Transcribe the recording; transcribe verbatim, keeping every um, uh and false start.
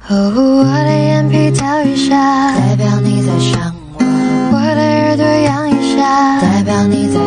哦，我的眼皮跳一下，代表你在想我；我的耳朵痒一下，代表你在